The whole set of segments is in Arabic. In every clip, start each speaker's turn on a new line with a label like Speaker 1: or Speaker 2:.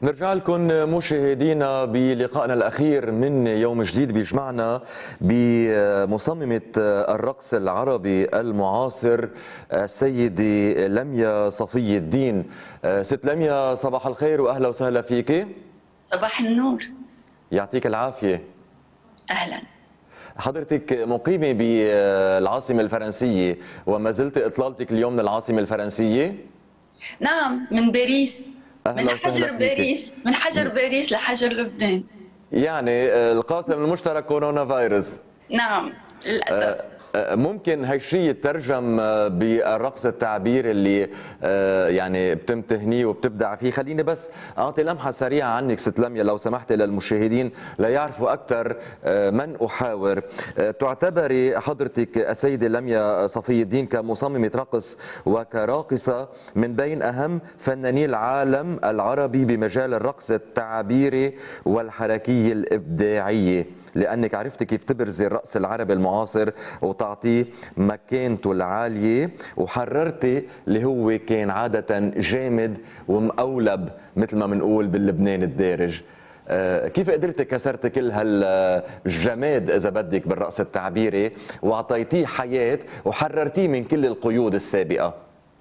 Speaker 1: نرجع لكم مشاهدينا بلقائنا الأخير من يوم جديد بيجمعنا بمصممة الرقص العربي المعاصر السيدة لميا صفي الدين. ست لميا، صباح الخير وأهلا وسهلا فيك.
Speaker 2: صباح النور.
Speaker 1: يعطيك العافية.
Speaker 2: أهلا.
Speaker 1: حضرتك مقيمة بالعاصمة الفرنسية وما زلت إطلالتك اليوم من العاصمة الفرنسية؟
Speaker 2: نعم، من باريس.
Speaker 1: أهلا وسهلا فيك.
Speaker 2: من حجر باريس لحجر لبنان.
Speaker 1: يعني القاسم المشترك كورونا فيروس.
Speaker 2: نعم للأسف.
Speaker 1: ممكن هالشيء يترجم بالرقص التعبيري اللي يعني بتمتهنيه وبتبدع فيه. خليني بس اعطي لمحه سريعه عنك ست لميا لو سمحتي للمشاهدين ليعرفوا اكثر من احاور. تعتبري حضرتك السيده لميا صفي الدين كمصممه رقص وكراقصه من بين اهم فناني العالم العربي بمجال الرقص التعبيري والحركيه الابداعيه، لأنك عرفتي كيف تبرزي الرقص العربي المعاصر وتعطيه مكانته العالية، وحررتي اللي هو كان عادة جامد ومقولب مثل ما بنقول باللبنان الدارج. كيف قدرتي كسرتي كل هالجماد إذا بدك بالرقص التعبيري وأعطيتيه حياة وحررتيه من كل القيود السابقة؟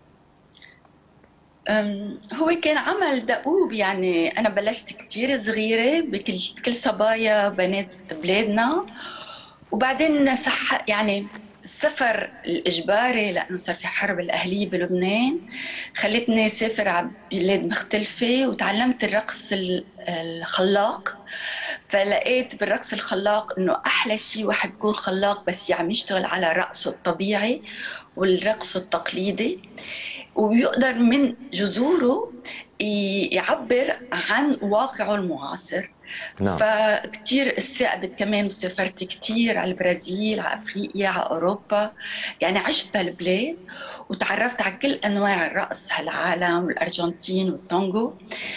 Speaker 2: هو كان عمل دؤوب، يعني أنا بلشت كتير صغيرة بكل صبايا بنات بلادنا، وبعدين يعني السفر الإجباري لأنه صار في حرب الأهلية بلبنان خلتني سافر على بلاد مختلفة، وتعلمت الرقص الخلاق. فلقيت بالرقص الخلاق إنه أحلى شيء واحد يكون خلاق بس عم يشتغل على رقصه الطبيعي والرقص التقليدي، وبيقدر من جذوره يعبر عن واقعه المعاصر.
Speaker 1: نعم.
Speaker 2: فكتير استقبلت، كمان سافرت كتير على البرازيل، على أفريقيا، على أوروبا، يعني عشت بهالبلاد وتعرفت على كل أنواع الرقص هالعالم، الأرجنتين والتانجو،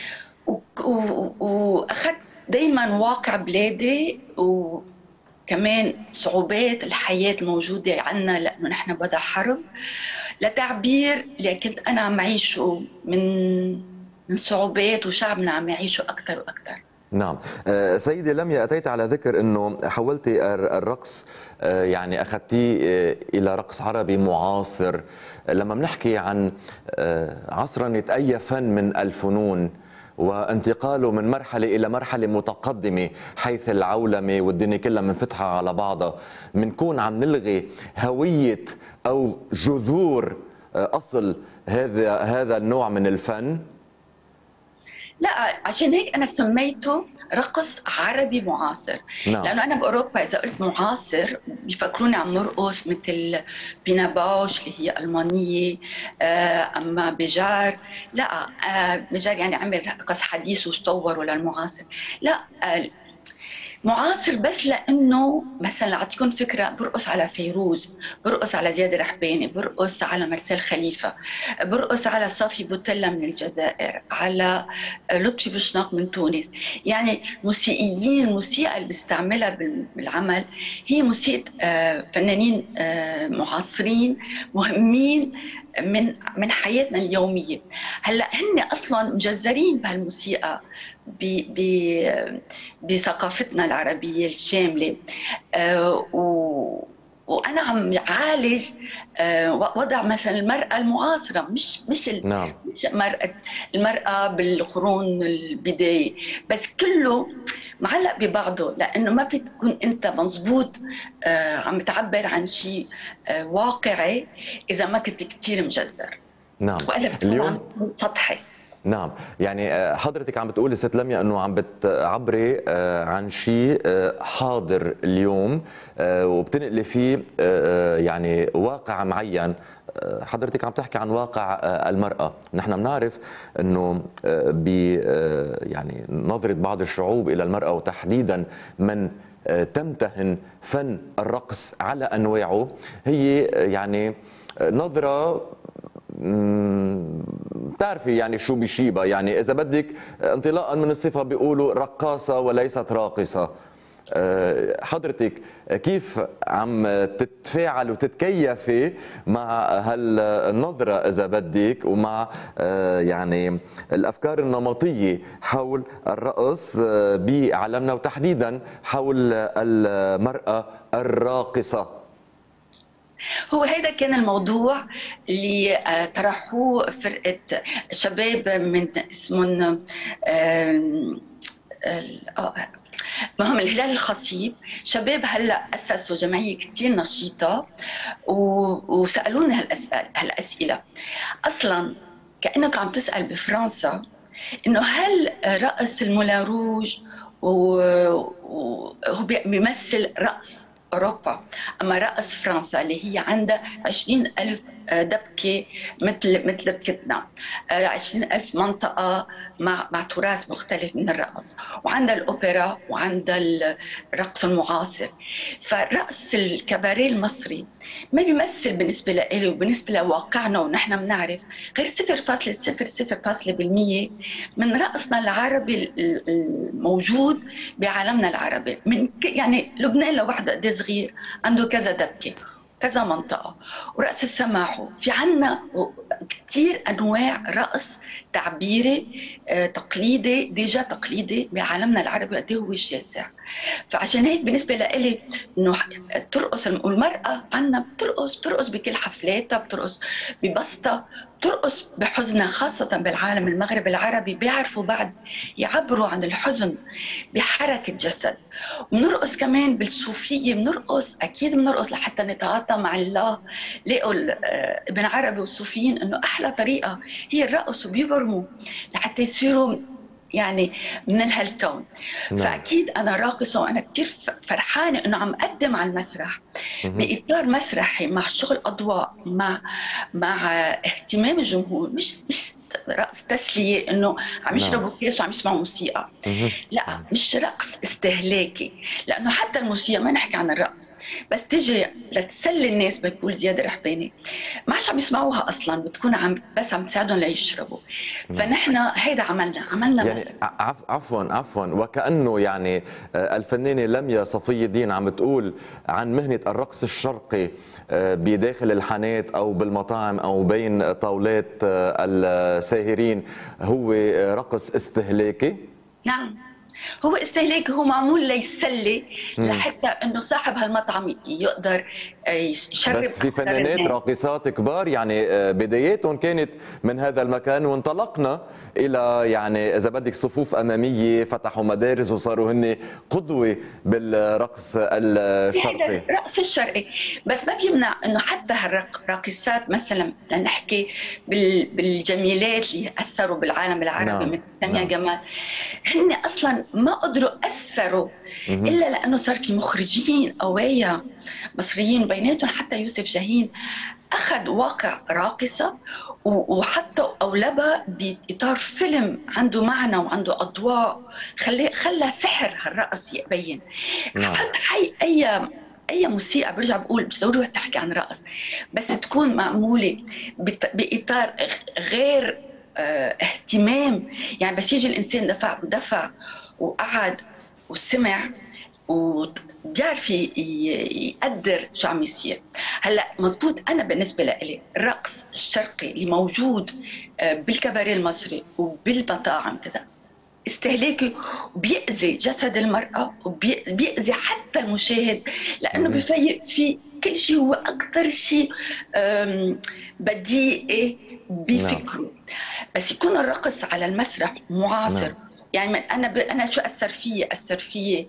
Speaker 2: وأخذت دايما واقع بلادي وكمان صعوبات الحياة الموجودة عنا لأنه نحن بدا حرب، لتعبير اللي كنت أنا عم أعيشه من صعوبات وشعبنا عم يعيشه أكثر وأكثر.
Speaker 1: نعم. سيدي لميا، أتيت على ذكر أنه حولتي الرقص، يعني أخذتيه إلى رقص عربي معاصر. لما بنحكي عن عصرنة أي فن من الفنون وانتقاله من مرحلة إلى مرحلة متقدمة حيث العولمة والدنيا كلها منفتحة على بعضها، منكون عم نلغي هوية أو جذور أصل هذا النوع من الفن؟
Speaker 2: لا، عشان هيك أنا سميته رقص عربي معاصر.
Speaker 1: نعم.
Speaker 2: لأنه أنا بأوروبا إذا قلت معاصر بيفكروني عم نرقص مثل بينا باوش اللي هي ألمانية، أما بيجار لا، بيجار يعني عمل رقص حديث وتطور ولا المعاصر. لا، معاصر بس لانه مثلا اعطيكم فكره، برقص على فيروز، برقص على زياد رحباني، برقص على مرسال خليفه، برقص على صافي بوتيلا من الجزائر، على لطفي بوشناق من تونس. يعني موسيقيين، الموسيقى اللي بيستعملها بالعمل هي موسيقى فنانين معاصرين مهمين من حياتنا اليوميه. هلا هن اصلا مجزرين بهالموسيقى بثقافتنا العربية الشاملة، وأنا عم عالج وضع مثلا المرأة المعاصرة، مش
Speaker 1: نعم.
Speaker 2: مش المرأة بالقرون البداية، بس كله معلق ببعضه، لأنه ما بتكون أنت مزبوط عم تعبر عن شيء واقعي إذا ما كنت كتير مجزر.
Speaker 1: نعم.
Speaker 2: وأنا اليوم سطحي.
Speaker 1: نعم، يعني حضرتك عم بتقولي ست لميا انه عم بتعبري عن شيء حاضر اليوم وبتنقلي فيه يعني واقع معين. حضرتك عم تحكي عن واقع المرأة. نحن بنعرف انه ب يعني نظرة بعض الشعوب الى المرأة وتحديدا من تمتهن فن الرقص على انواعه هي يعني نظرة بتعرفي يعني شو بشيبة، يعني إذا بدك انطلاقا من الصفة بيقولوا رقاصة وليست راقصة. حضرتك كيف عم تتفاعل وتتكيفي مع هالنظرة إذا بدك ومع يعني الأفكار النمطية حول الرقص بعالمنا وتحديدا حول المرأة الراقصة؟
Speaker 2: هو هذا كان الموضوع اللي طرحوه فرقة شباب من اسمهم مهم الهلال الخصيب. شباب هلا اسسوا جمعيه كثير نشيطه وسالونا هالاسئله. اصلا كانك عم تسال بفرنسا انه هل رقص المولان روج وهو بيمثل رقص أوروبا، أما رقص فرنسا اللي هي عندها 20,000 دبكة مثل دبكتنا، 20,000 منطقة مع تراث مختلف من الرقص، وعندها الأوبرا وعندها الرقص المعاصر. فرقص الكباريه المصري ما بيمثل بالنسبة لي وبالنسبة لواقعنا، ونحن بنعرف غير 0.00% من رقصنا العربي الموجود بعالمنا العربي. من يعني لبنان لوحده قد صغير عنده كذا دبكة كذا منطقة، ورقص السماحو في عنا كثير أنواع رقص تعبيري تقليدي ديجا تقليدي بعالمنا العربي قد هو شاسع. فعشان هيك بالنسبة لي إنه ترقص، والمرأة عنا بترقص بكل حفلاتها، بترقص ببسطة، بترقص بحزنها، خاصة بالعالم المغرب العربي بيعرفوا بعد يعبروا عن الحزن بحركة جسد. بنرقص كمان بالصوفية، أكيد بنرقص لحتى نتعاطى مع الله. لقوا ابن عربي والصوفيين إنه أحلى طريقة هي الرقص، وبيبرموا لحتى يصيروا يعني من هالكون. فأكيد أنا راقصة وأنا كتير فرحانة إنه عم أقدم على المسرح بإطار مسرحي مع شغل أضواء، مع اهتمام الجمهور، مش رقص تسلية إنه عم يشربوا كاس وعم يسمعوا موسيقى. لا، مش رقص استهلاكي، لأنه حتى الموسيقى ما نحكي عن الرقص بس تجي لتسلي الناس، بتقول زياد الرحباني، ما عادش عم يسمعوها أصلا، بتكون بس عم تساعدهم ليشربوا. فنحن هيدا عملنا
Speaker 1: يعني عفوا وكأنه يعني الفنانة لميا صفي الدين عم تقول عن مهنة الرقص الشرقي بداخل الحانات أو بالمطاعم أو بين طاولات الساهرين هو رقص استهلاكي؟
Speaker 2: نعم، هو استهلاك، هو معمول ليسلي لحتى انه صاحب هالمطعم يقدر يشرب.
Speaker 1: بس في فنانات راقصات كبار يعني بداياتهم كانت من هذا المكان، وانطلقنا الى يعني اذا بدك صفوف اماميه، فتحوا مدارس وصاروا هن قدوه بالرقص الشرقي.
Speaker 2: الرقص الشرقي بس ما بيمنع انه حتى هالراقصات مثلا لنحكي بالجميلات اللي اثروا بالعالم العربي مثل سامية جمال، هن اصلا ما قدروا اثروا الا لانه صار في مخرجين قوايا مصريين، بيناتهم حتى يوسف جاهين اخذ واقع راقصه وحطوا اولبها باطار فيلم عنده معنى وعنده اضواء، خلى سحر هالرقص يبين. اي موسيقى برجع بقول مش ضروري تحكي عن رقص، بس تكون معموله باطار غير اهتمام. يعني بس يجي الانسان دفع وقعد وسمع وبيعرف يقدر شو عم يصير. هلا مزبوط، انا بالنسبه لي الرقص الشرقي اللي موجود بالكباريه المصري وبالمطاعم كذا استهلاكي، وبيأذي جسد المرأة وبيأذي حتى المشاهد، لأنه بفيق في كل شيء هو أكثر شيء بديئي بفكره. بس يكون الرقص على المسرح معاصر. يعني انا شو اثر فيي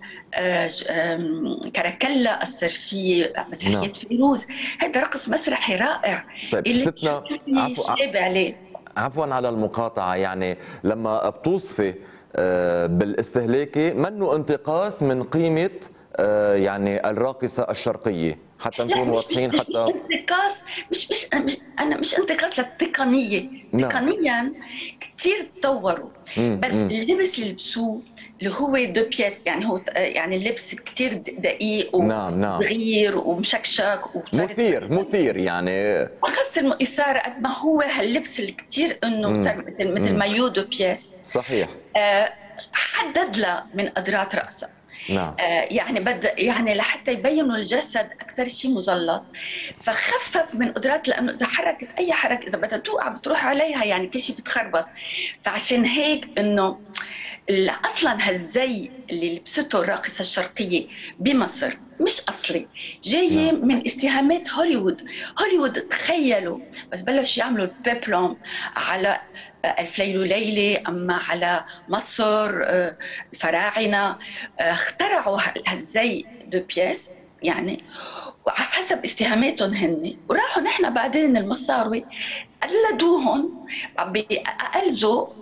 Speaker 2: كراكلا، اثر فيي مسرحيه فيروز. هذا رقص مسرحي رائع.
Speaker 1: طيب ستنا عفوا على المقاطعه، يعني لما بتوصفي بالاستهلاكي منه انتقاص من قيمه يعني الراقصه الشرقية، حتى نكون واضحين. حتى
Speaker 2: مش انتقاص، مش انتقاص للتقنيه. تقنيا كثير تطوروا، بس اللبس اللي لبسوه اللي هو دو بياس، يعني هو يعني اللبس كثير دقيق وصغير ومشكشك
Speaker 1: مثير يعني
Speaker 2: بس الإثارة قد ما هو هاللبس اللي كثير انه صار مثل مايو دو بياس.
Speaker 1: صحيح.
Speaker 2: حدد لها من قدرات رأسها.
Speaker 1: نعم.
Speaker 2: يعني يعني لحتى يبينوا الجسد اكثر شيء مزلط، فخفف من قدرات، لانه اذا حركت اي حركه اذا بدها توقع بتروح عليها، يعني كل شيء بتخربط. فعشان هيك انه اصلا هالزي اللي لبسته الراقصه الشرقيه بمصر مش اصلي، جايه من اتهامات هوليوود. هوليوود تخيلوا بس بلشوا يعملوا البيبلوم على ألف ليلة وليلة، أما على مصر الفراعنة، اخترعوا هالزي دو بياس يعني وحسب اتهاماتهم هن، وراحوا نحن بعدين المصاروي قلدوهم بأقل ذوق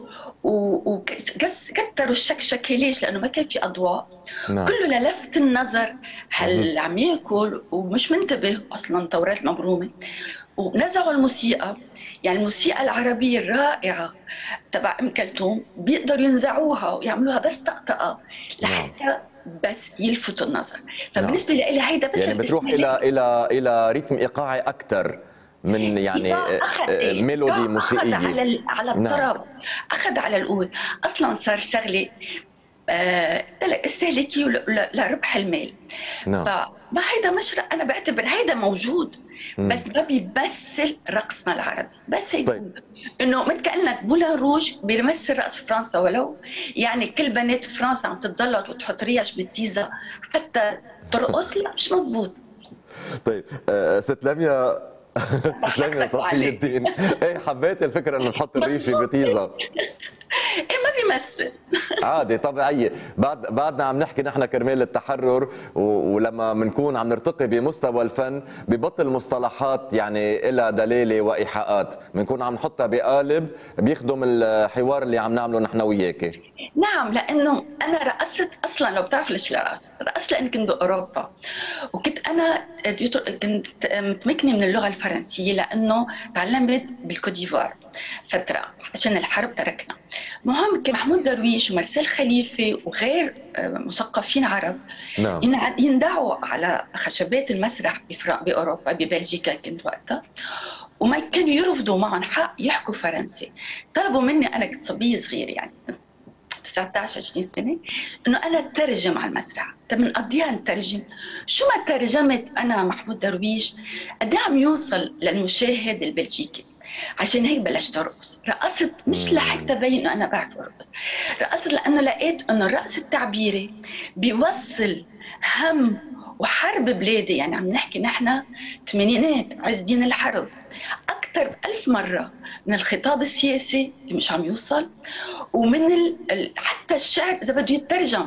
Speaker 2: وكتروا الشكشكه. ليش؟ لانه ما كان في اضواء. نعم. كله للفت النظر، هل عم ياكل ومش منتبه اصلا توراه المبرومه. ونزعوا الموسيقى، يعني الموسيقى العربيه الرائعه تبع ام كلثوم بيقدروا ينزعوها ويعملوها بس طقطقه لحتى بس يلفتوا النظر. فبالنسبه لي هيدا بس
Speaker 1: يعني بتروح الى رتم ايقاعي اكثر من يعني ميلودي موسيقيه.
Speaker 2: أخذ على الطرب، أخذ على القول. أصلا صار شغلة استهلاكية لربح المال. فما هيدا مش، أنا بعتبر هيدا موجود بس ما بيمثل رقصنا العربي. بس هيك انه مثل كانك مولان روج بيمثل رقص فرنسا، ولو يعني كل بنات فرنسا عم تتزلط وتحط ريش بالتيزا حتى ترقص، لا مش مزبوط.
Speaker 1: طيب ست لميا ست لميا صفي الدين، ايه حبيت الفكره انه تحط الريشه بتيزا؟
Speaker 2: ايه ما بيمثل
Speaker 1: عادي طبيعيه. بعدنا عم نحكي نحن كرمال التحرر، ولما بنكون عم نرتقي بمستوى الفن ببطل مصطلحات يعني لها دلاله وايحاءات، بنكون عم نحطها بقالب بيخدم الحوار اللي عم نعمله نحن وياكي.
Speaker 2: نعم، لانه انا رقصت اصلا، لو بتعرف ليش رقصت لاني كنت باوروبا، وكنت انا كنت متمكنه من اللغه الفرنسيه لانه تعلمت بالكوديفوار فتره عشان الحرب تركنا. المهم محمود درويش ومارسيل خليفه وغير مثقفين عرب يندعوا على خشبات المسرح باوروبا، ببلجيكا كنت وقتها، وما كانوا يرفضوا معهم حق يحكوا فرنسي. طلبوا مني، انا كنت صبيه صغيره يعني 19 20 سنه، انه انا اترجم على المسرح. طب بنقضيها نترجم، شو ما ترجمت انا محمود درويش قد عم يوصل للمشاهد البلجيكي. عشان هيك بلشت ارقص. رقصت مش لحتى ابين انه انا بعرف ارقص، رقصت لانه لقيت انه الرقص التعبيري بيوصل هم وحرب بلادي. يعني عم نحكي نحن الثمانينات، عز دين الحرب، اكثر ب1000 مره من الخطاب السياسي اللي مش عم يوصل، ومن حتى الشعر اذا بده يترجم.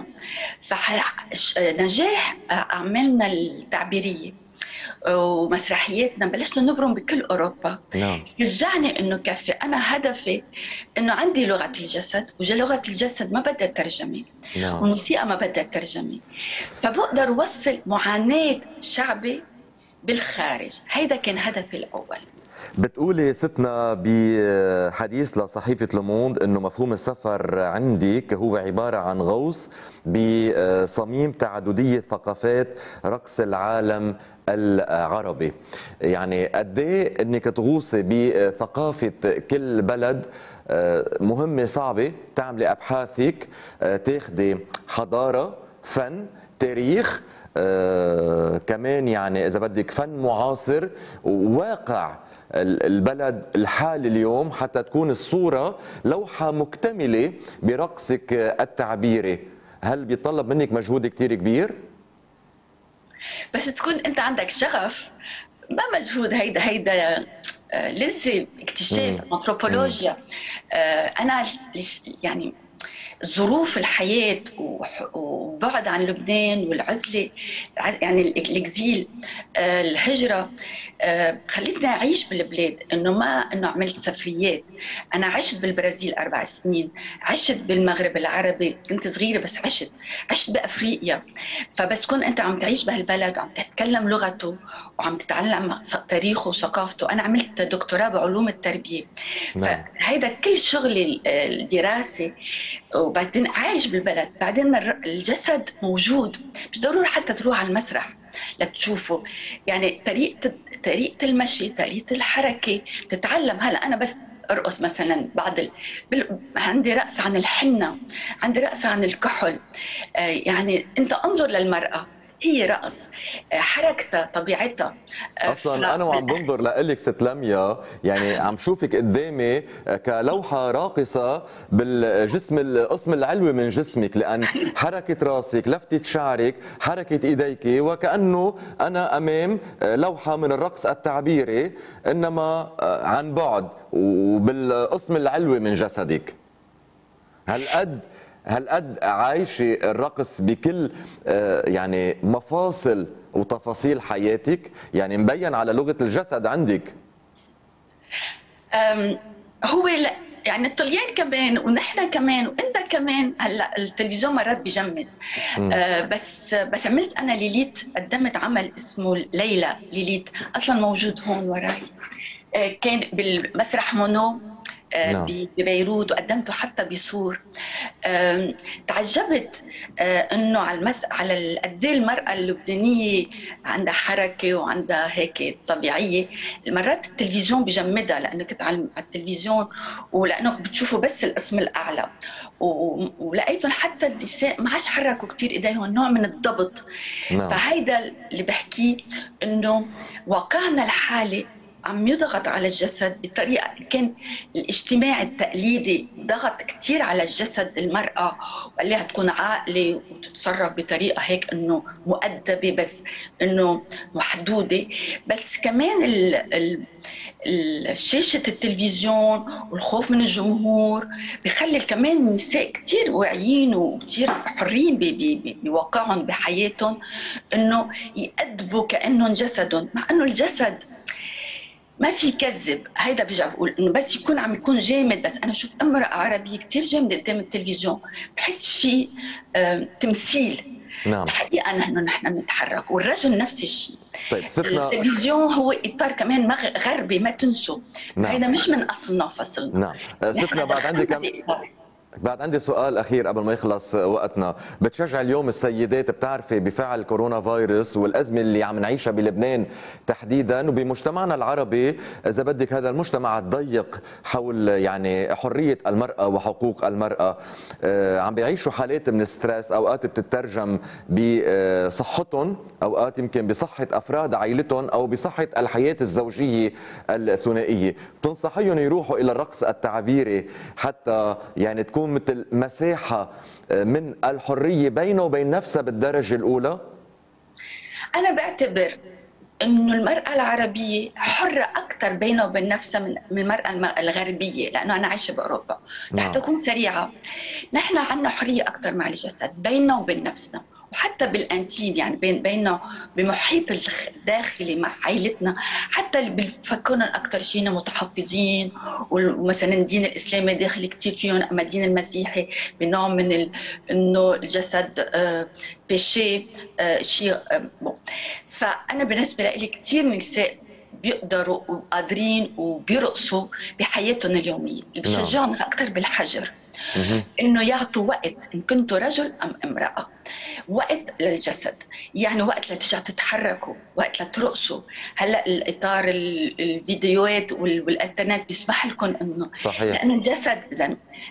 Speaker 2: فنجاح اعمالنا التعبيريه ومسرحياتنا بلشنا نبرم بكل اوروبا. شجعني انه كفي انا هدفي انه عندي لغه الجسد، ولغه الجسد ما بدها ترجمه، والموسيقى ما بدها ترجمه، فبقدر اوصل معاناه شعبي بالخارج. هيدا كان هدفي الاول.
Speaker 1: بتقولي ستنا بحديث لصحيفة لوموند انه مفهوم السفر عندك هو عبارة عن غوص بصميم تعددية ثقافات رقص العالم العربي. يعني قد ايه انك تغوصي بثقافة كل بلد مهمة صعبة، تعملي ابحاثك، تاخدي حضارة، فن، تاريخ، كمان يعني اذا بدك فن معاصر وواقع البلد الحالي اليوم، حتى تكون الصورة لوحة مكتملة برقصك التعبيري. هل بيطلب منك مجهود كتير كبير؟
Speaker 2: بس تكون انت عندك شغف، ما مجهود. هيدا لذة، اكتشاف، انثروبولوجيا. انا يعني ظروف الحياة وبعد عن لبنان والعزلة، يعني الإكزيل، الهجرة، خلتني أعيش بالبلاد. إنه عملت سفريات. أنا عشت بالبرازيل 4 سنين، عشت بالمغرب العربي، كنت صغيرة بس عشت بأفريقيا. فبس كون أنت عم تعيش بهالبلد وعم تتكلم لغته وعم تتعلم تاريخه وثقافته. أنا عملت دكتوراه بعلوم التربية. فهيدا كل شغلي الدراسي، وبعدين عايش بالبلد. بعدين الجسد موجود، مش ضروري حتى تروح على المسرح لتشوفه. يعني طريقة المشي، طريقة الحركة تتعلم. هلا أنا بس ارقص مثلا عندي رقص عن الحنه، عندي رقص عن الكحل. يعني انت انظر للمراه، هي رقص، حركتها طبيعتها.
Speaker 1: اصلا انا وعم بنظر لك ست لميا، يعني عم شوفك قدامي كلوحه راقصه بالجسم القسم العلوي من جسمك، لان حركه راسك، لفتة شعرك، حركه ايديك، وكانه انا امام لوحه من الرقص التعبيري، انما عن بعد وبالقسم العلوي من جسدك. هالقد عايشه الرقص بكل يعني مفاصل وتفاصيل حياتك، يعني مبين على لغه الجسد عندك.
Speaker 2: هو لا، يعني الطليان كمان ونحن كمان وانت كمان. هلا التلفزيون مرات بجمد. بس عملت انا ليليت، قدمت عمل اسمه ليلى ليليت، اصلا موجود هون وراي. كان بالمسرح مونو
Speaker 1: نعم.
Speaker 2: ببيروت، وقدمته حتى بصور. تعجبت انه على قد ايه المراه اللبنانيه عندها حركه وعندها هيك طبيعيه. مرات التلفزيون بجمدها، لانه كنت على التلفزيون ولانه بتشوفوا بس القسم الاعلى، ولقيتهم حتى النساء ما عادش حركوا كثير ايديهم، نوع من الضبط.
Speaker 1: نعم.
Speaker 2: فهيدا اللي بحكيه، انه واقعنا الحالي عم يضغط على الجسد بطريقه. كان الاجتماع التقليدي ضغط كثير على الجسد المراه، وقال لها تكون عاقله وتتصرف بطريقه هيك انه مؤدبه، بس انه محدوده. بس كمان شاشة التلفزيون والخوف من الجمهور بخلي كمان النساء كتير واعيين وكتير حرين بواقعهم بحياتهم، انه يأدبوا كأنهم جسدهم، مع انه الجسد ما في كذب. هيدا برجع بقول انه بس يكون جامد. بس انا شوف امراه عربيه كثير جامده قدام التلفزيون، بحس في تمثيل.
Speaker 1: نعم.
Speaker 2: الحقيقه نحن بنتحرك، والرجل نفس الشيء.
Speaker 1: طيب ستنا،
Speaker 2: التلفزيون هو اطار كمان غربي، ما تنسوا.
Speaker 1: نعم.
Speaker 2: هيدا مش من اصلنا وفصلنا.
Speaker 1: نعم. ستنا، بعد عندي سؤال أخير قبل ما يخلص وقتنا. بتشجع اليوم السيدات، بتعرفي بفعل كورونا فيروس والأزمة اللي عم نعيشها بلبنان تحديدا وبمجتمعنا العربي، إذا بدك هذا المجتمع الضيق حول يعني حرية المرأة وحقوق المرأة، عم بيعيشوا حالات من الستريس، أوقات بتترجم بصحتهم، أوقات يمكن بصحة أفراد عائلتهم أو بصحة الحياة الزوجية الثنائية. بتنصحيهم يروحوا إلى الرقص التعبيري حتى يعني تكون مثل مساحة من الحرية بينه وبين نفسها بالدرجة الأولى؟
Speaker 2: أنا بعتبر إنه المرأة العربية حرة أكثر بينها وبين نفسها من المرأة الغربية، لأنه أنا عايشة بأوروبا. رح تكون سريعة. نحن عندنا حرية أكثر مع الجسد بيننا وبين نفسنا، وحتى بالانتيم، يعني بيننا بمحيط الداخلي مع عائلتنا. حتى اللي بفكرنا اكثر شيء متحفظين، ومثلا الدين الاسلامي داخل كثير فيهم، اما الدين المسيحي بنوع من انه الجسد بيشي شيء. فانا بالنسبه لي كثير من النساء بيقدروا وقادرين وبيرقصوا بحياتهم اليوميه. اللي بشجعهم اكثر بالحجر، انه يعطوا وقت، ان كنتوا رجل ام امراه، وقت للجسد. يعني وقت لترجعوا تتحركوا، وقت لترقصوا. هلا الاطار الفيديوهات والانترنت بيسمح لكم انه
Speaker 1: صحيح،
Speaker 2: لانه الجسد اذا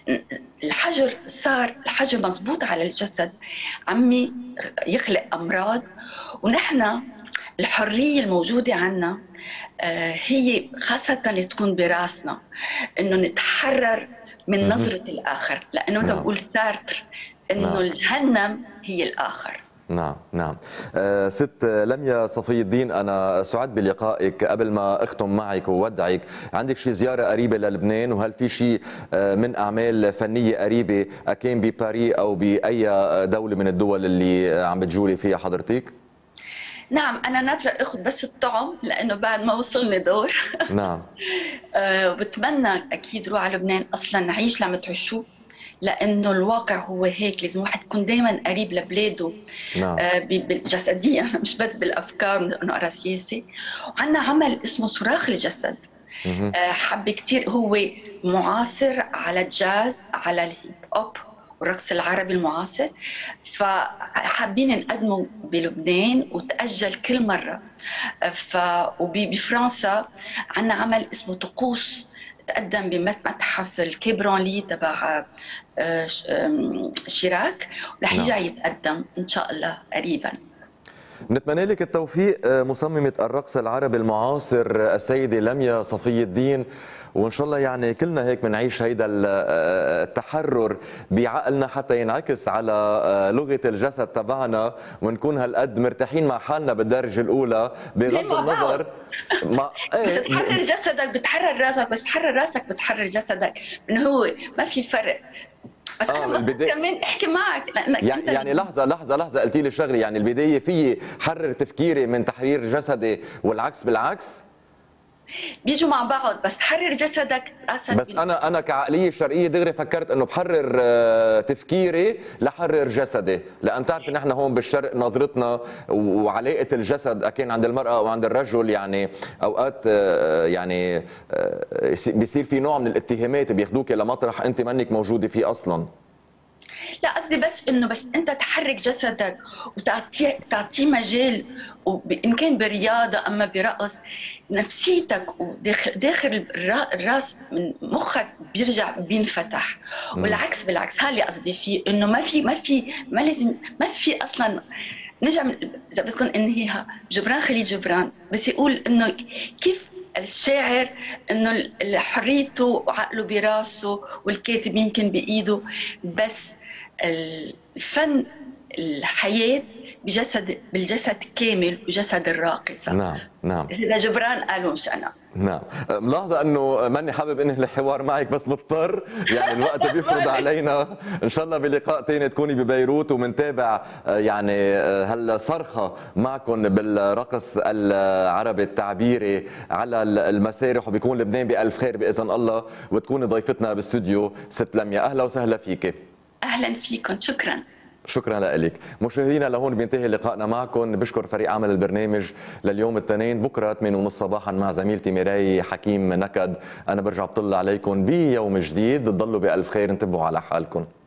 Speaker 2: الحجر مضبوط على الجسد عمي يخلق امراض. ونحن الحريه الموجوده عنا هي خاصه اللي تكون براسنا، انه نتحرر من نظرة الآخر، لأنه أنا بقول سارتر إنه الجهنم هي الآخر.
Speaker 1: نعم نعم. ست لميا صفي الدين، أنا سعد بلقائك. قبل ما أختم معك وودعك، عندك شي زيارة قريبة للبنان؟ وهل في شي من أعمال فنية قريبة أكان بباريس أو بأي دولة من الدول اللي عم بتجولي فيها حضرتك؟
Speaker 2: نعم، أنا ناطرة أخذ بس الطعم لأنه بعد ما وصلني دور.
Speaker 1: نعم.
Speaker 2: وبتمنى أكيد روح على لبنان، أصلا نعيش اللي عم تعيشوه، لأنه الواقع هو هيك. لازم واحد يكون دايما قريب لبلاده.
Speaker 1: نعم.
Speaker 2: جسديا مش بس بالأفكار نقرا سياسي. وعندنا عمل اسمه صراخ الجسد، حب كتير، هو معاصر على الجاز، على الهيب هوب والرقص العربي المعاصر. فحابين نقدمه بلبنان وتأجل كل مرة. وبفرنسا عندنا عمل اسمه طقوس تقدم بمتحف الكيبرونلي تبع شيراك، ورح يرجع يتقدم ان شاء الله قريبا.
Speaker 1: نتمنى لك التوفيق مصممة الرقص العربي المعاصر السيدة لميا صفي الدين، وإن شاء الله يعني كلنا هيك بنعيش هيدا التحرر بعقلنا حتى ينعكس على لغة الجسد تبعنا، ونكون هالقد مرتاحين مع حالنا بالدرجة الأولى بغض النظر
Speaker 2: بس تحرر جسدك بتحرر راسك، بس تحرر راسك بتحرر جسدك، إنه هو ما في فرق. بس انا كمان احكي معك لانك
Speaker 1: يعني لحظه قلتي لي شغله، يعني البدايه في حرر تفكيري من تحرير جسدي والعكس بالعكس
Speaker 2: بيجوا مع بعض، بس تحرر جسدك
Speaker 1: بس انا كعقليه شرقيه دغري فكرت انه بحرر تفكيري لحرر جسدي، لان تعرف نحن هون بالشرق نظرتنا وعلاقه الجسد اكين عند المراه وعند الرجل يعني اوقات يعني بيصير في نوع من الاتهامات بياخذوك لمطرح انت منك موجوده فيه اصلا.
Speaker 2: لا قصدي بس انه بس انت تحرك جسدك وتعطيه مجال، وان كان برياضه اما برقص، نفسيتك وداخل الراس من مخك بيرجع بينفتح. والعكس بالعكس، هذا اللي قصدي فيه، انه ما لازم ما في اصلا نرجع اذا بدكم انهيها جبران خليل جبران، بس يقول انه كيف الشاعر انه حريته وعقله براسه والكاتب يمكن بايده، بس الفن الحياة بالجسد كامل وجسد الراقصة.
Speaker 1: نعم
Speaker 2: إذا جبران قالوا مش أنا.
Speaker 1: نعم، ملاحظة أنه ماني حابب أنهي الحوار معك بس مضطر، يعني الوقت بيفرض علينا. إن شاء الله بلقاء تاني تكوني ببيروت ومنتابع يعني هالصرخة معكم بالرقص العربي التعبيري على المسارح، وبيكون لبنان بألف خير بإذن الله، وتكوني ضيفتنا باستوديو ست لميا. أهلا وسهلا فيك.
Speaker 2: أهلا فيكم،
Speaker 1: شكرا لك. مشاهدينا لهون بينتهي لقائنا معكم. بشكر فريق عمل البرنامج لليوم الاثنين، بكره 8:30 صباحا مع زميلتي ميراي حكيم نكد. انا برجع بطل عليكم بيوم جديد، تضلوا بألف خير، انتبهوا على حالكم.